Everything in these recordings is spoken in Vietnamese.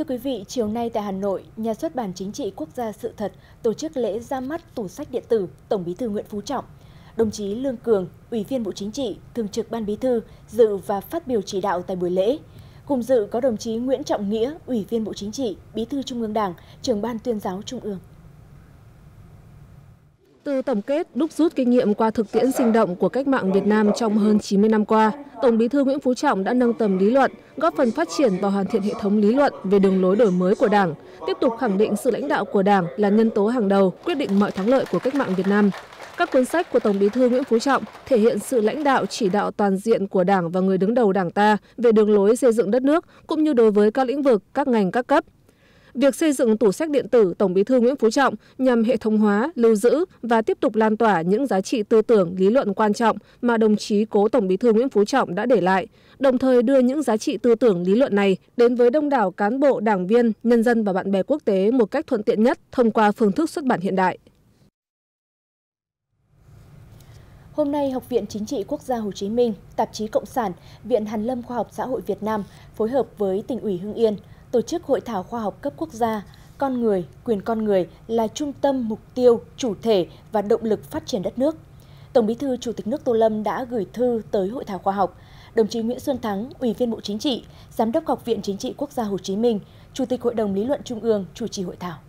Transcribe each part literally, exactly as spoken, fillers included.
Thưa quý vị, chiều nay tại Hà Nội, Nhà xuất bản Chính trị Quốc gia Sự thật tổ chức lễ ra mắt tủ sách điện tử Tổng Bí thư Nguyễn Phú Trọng. Đồng chí Lương Cường, Ủy viên Bộ Chính trị, Thường trực Ban Bí thư dự và phát biểu chỉ đạo tại buổi lễ. Cùng dự có đồng chí Nguyễn Trọng Nghĩa, Ủy viên Bộ Chính trị, Bí thư Trung ương Đảng, Trưởng Ban Tuyên giáo Trung ương. Từ tổng kết, đúc rút kinh nghiệm qua thực tiễn sinh động của cách mạng Việt Nam trong hơn chín mươi năm qua, Tổng Bí thư Nguyễn Phú Trọng đã nâng tầm lý luận, góp phần phát triển và hoàn thiện hệ thống lý luận về đường lối đổi mới của Đảng, tiếp tục khẳng định sự lãnh đạo của Đảng là nhân tố hàng đầu, quyết định mọi thắng lợi của cách mạng Việt Nam. Các cuốn sách của Tổng Bí thư Nguyễn Phú Trọng thể hiện sự lãnh đạo chỉ đạo toàn diện của Đảng và người đứng đầu Đảng ta về đường lối xây dựng đất nước, cũng như đối với các lĩnh vực, các ngành, các cấp. Việc xây dựng tủ sách điện tử Tổng Bí thư Nguyễn Phú Trọng nhằm hệ thống hóa, lưu giữ và tiếp tục lan tỏa những giá trị tư tưởng, lý luận quan trọng mà đồng chí cố Tổng Bí thư Nguyễn Phú Trọng đã để lại, đồng thời đưa những giá trị tư tưởng, lý luận này đến với đông đảo cán bộ, đảng viên, nhân dân và bạn bè quốc tế một cách thuận tiện nhất thông qua phương thức xuất bản hiện đại. Hôm nay, Học viện Chính trị Quốc gia Hồ Chí Minh, Tạp chí Cộng sản, Viện Hàn lâm Khoa học Xã hội Việt Nam phối hợp với Tỉnh ủy Hưng Yên tổ chức hội thảo khoa học cấp quốc gia Con người, quyền con người là trung tâm, mục tiêu, chủ thể và động lực phát triển đất nước. Tổng Bí thư Chủ tịch nước Tô Lâm đã gửi thư tới hội thảo khoa học. Đồng chí Nguyễn Xuân Thắng, Ủy viên Bộ Chính trị, Giám đốc Học viện Chính trị Quốc gia Hồ Chí Minh, Chủ tịch Hội đồng Lý luận Trung ương chủ trì hội thảo.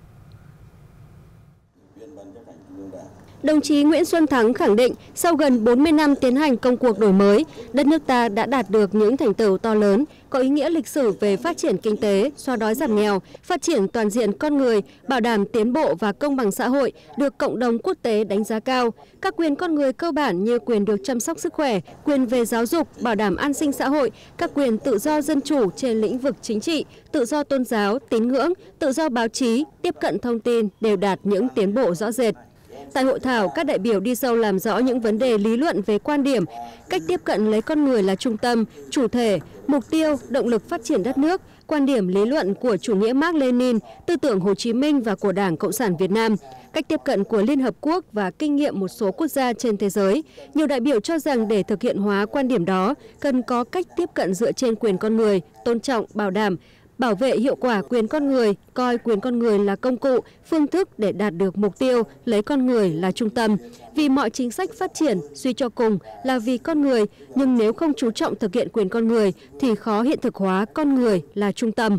Đồng chí Nguyễn Xuân Thắng khẳng định, sau gần bốn mươi năm tiến hành công cuộc đổi mới, đất nước ta đã đạt được những thành tựu to lớn, có ý nghĩa lịch sử về phát triển kinh tế, xóa đói giảm nghèo, phát triển toàn diện con người, bảo đảm tiến bộ và công bằng xã hội, được cộng đồng quốc tế đánh giá cao. Các quyền con người cơ bản như quyền được chăm sóc sức khỏe, quyền về giáo dục, bảo đảm an sinh xã hội, các quyền tự do dân chủ trên lĩnh vực chính trị, tự do tôn giáo, tín ngưỡng, tự do báo chí, tiếp cận thông tin đều đạt những tiến bộ rõ rệt. Tại hội thảo, các đại biểu đi sâu làm rõ những vấn đề lý luận về quan điểm, cách tiếp cận lấy con người là trung tâm, chủ thể, mục tiêu, động lực phát triển đất nước, quan điểm lý luận của chủ nghĩa Mác Lênin, tư tưởng Hồ Chí Minh và của Đảng Cộng sản Việt Nam, cách tiếp cận của Liên Hợp Quốc và kinh nghiệm một số quốc gia trên thế giới. Nhiều đại biểu cho rằng để thực hiện hóa quan điểm đó, cần có cách tiếp cận dựa trên quyền con người, tôn trọng, bảo đảm, bảo vệ hiệu quả quyền con người, coi quyền con người là công cụ, phương thức để đạt được mục tiêu, lấy con người là trung tâm. Vì mọi chính sách phát triển, suy cho cùng là vì con người, nhưng nếu không chú trọng thực hiện quyền con người thì khó hiện thực hóa con người là trung tâm.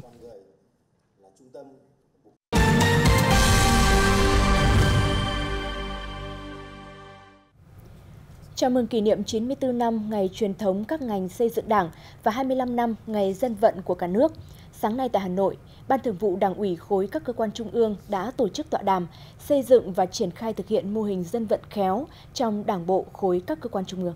Chào mừng kỷ niệm chín mươi tư năm ngày truyền thống các ngành xây dựng Đảng và hai mươi lăm năm ngày dân vận của cả nước. Sáng nay tại Hà Nội, Ban Thường vụ Đảng ủy khối các cơ quan trung ương đã tổ chức tọa đàm xây dựng và triển khai thực hiện mô hình dân vận khéo trong Đảng bộ khối các cơ quan trung ương.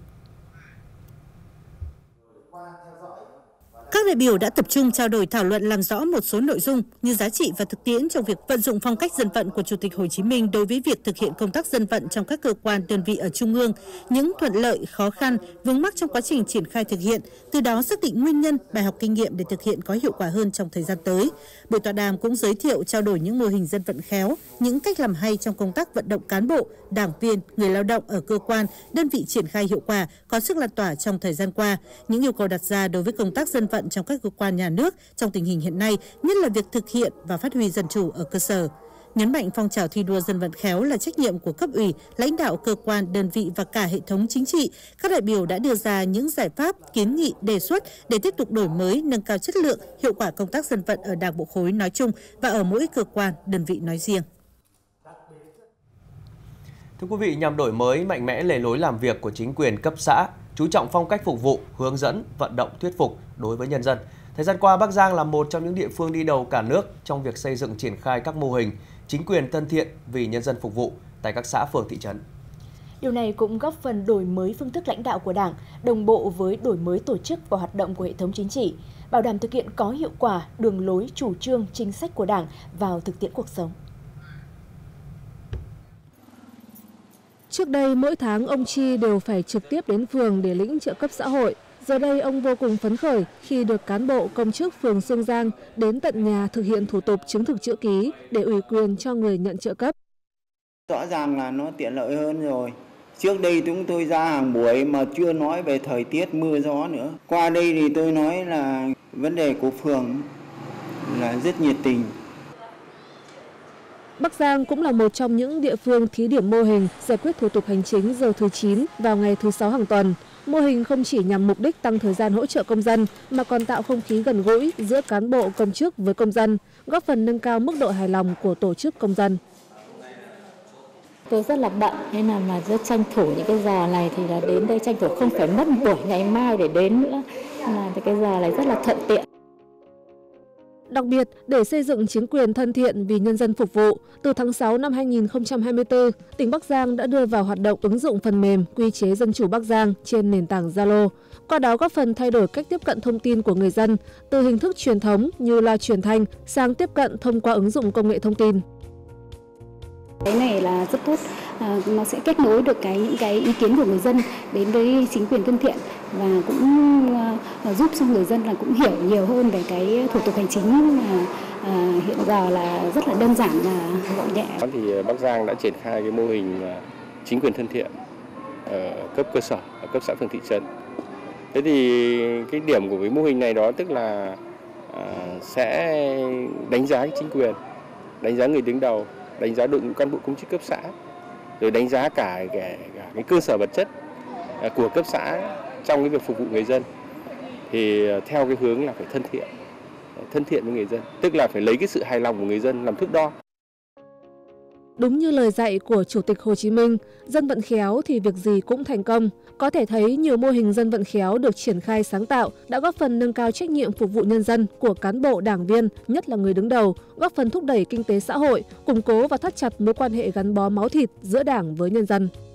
Các đại biểu đã tập trung trao đổi thảo luận làm rõ một số nội dung như giá trị và thực tiễn trong việc vận dụng phong cách dân vận của Chủ tịch Hồ Chí Minh đối với việc thực hiện công tác dân vận trong các cơ quan đơn vị ở Trung ương, những thuận lợi, khó khăn, vướng mắc trong quá trình triển khai thực hiện, từ đó xác định nguyên nhân, bài học kinh nghiệm để thực hiện có hiệu quả hơn trong thời gian tới. Buổi tọa đàm cũng giới thiệu trao đổi những mô hình dân vận khéo, những cách làm hay trong công tác vận động cán bộ, đảng viên, người lao động ở cơ quan, đơn vị triển khai hiệu quả, có sức lan tỏa trong thời gian qua, những yêu cầu đặt ra đối với công tác dân vận trong các cơ quan nhà nước trong tình hình hiện nay, nhất là việc thực hiện và phát huy dân chủ ở cơ sở. Nhấn mạnh phong trào thi đua dân vận khéo là trách nhiệm của cấp ủy, lãnh đạo cơ quan, đơn vị và cả hệ thống chính trị. Các đại biểu đã đưa ra những giải pháp, kiến nghị, đề xuất để tiếp tục đổi mới, nâng cao chất lượng, hiệu quả công tác dân vận ở Đảng bộ khối nói chung và ở mỗi cơ quan, đơn vị nói riêng. Thưa quý vị, nhằm đổi mới mạnh mẽ lề lối làm việc của chính quyền cấp xã, chú trọng phong cách phục vụ, hướng dẫn, vận động thuyết phục đối với nhân dân. Thời gian qua, Bắc Giang là một trong những địa phương đi đầu cả nước trong việc xây dựng triển khai các mô hình chính quyền thân thiện vì nhân dân phục vụ tại các xã phường thị trấn. Điều này cũng góp phần đổi mới phương thức lãnh đạo của Đảng, đồng bộ với đổi mới tổ chức và hoạt động của hệ thống chính trị, bảo đảm thực hiện có hiệu quả đường lối, chủ trương, chính sách của Đảng vào thực tiễn cuộc sống. Trước đây, mỗi tháng ông Chi đều phải trực tiếp đến phường để lĩnh trợ cấp xã hội. Giờ đây, ông vô cùng phấn khởi khi được cán bộ công chức phường Sương Giang đến tận nhà thực hiện thủ tục chứng thực chữ ký để ủy quyền cho người nhận trợ cấp. Rõ ràng là nó tiện lợi hơn rồi. Trước đây chúng tôi ra hàng buổi mà chưa nói về thời tiết mưa gió nữa. Qua đây thì tôi nói là vấn đề của phường là rất nhiệt tình. Bắc Giang cũng là một trong những địa phương thí điểm mô hình giải quyết thủ tục hành chính giờ thứ chín vào ngày thứ sáu hàng tuần. Mô hình không chỉ nhằm mục đích tăng thời gian hỗ trợ công dân mà còn tạo không khí gần gũi giữa cán bộ công chức với công dân, góp phần nâng cao mức độ hài lòng của tổ chức công dân. Tôi rất là bận nên là mà rất tranh thủ những cái giờ này thì là đến đây tranh thủ không phải mất buổi ngày mai để đến nữa, là cái giờ này rất là thuận tiện. Đặc biệt, để xây dựng chính quyền thân thiện vì nhân dân phục vụ, từ tháng sáu năm hai nghìn không trăm hai mươi tư, tỉnh Bắc Giang đã đưa vào hoạt động ứng dụng phần mềm Quy chế Dân chủ Bắc Giang trên nền tảng Zalo. Qua đó góp phần thay đổi cách tiếp cận thông tin của người dân, từ hình thức truyền thống như loa truyền thanh sang tiếp cận thông qua ứng dụng công nghệ thông tin. Cái này là rất tốt, à, nó sẽ kết nối được cái những cái ý kiến của người dân đến với chính quyền thân thiện và cũng à, giúp cho người dân là cũng hiểu nhiều hơn về cái thủ tục hành chính mà à, hiện giờ là rất là đơn giản và gọn nhẹ. Thì Bắc Giang đã triển khai cái mô hình chính quyền thân thiện ở cấp cơ sở, ở cấp xã phường thị trấn. Thế thì cái điểm của cái mô hình này đó tức là à, sẽ đánh giá chính quyền, đánh giá người đứng đầu, đánh giá đội ngũ cán bộ công chức cấp xã, rồi đánh giá cả, cả, cả cái cơ sở vật chất của cấp xã trong cái việc phục vụ người dân. Thì theo cái hướng là phải thân thiện, thân thiện với người dân, tức là phải lấy cái sự hài lòng của người dân làm thước đo. Đúng như lời dạy của Chủ tịch Hồ Chí Minh, dân vận khéo thì việc gì cũng thành công. Có thể thấy nhiều mô hình dân vận khéo được triển khai sáng tạo đã góp phần nâng cao trách nhiệm phục vụ nhân dân của cán bộ đảng viên, nhất là người đứng đầu, góp phần thúc đẩy kinh tế xã hội, củng cố và thắt chặt mối quan hệ gắn bó máu thịt giữa Đảng với nhân dân.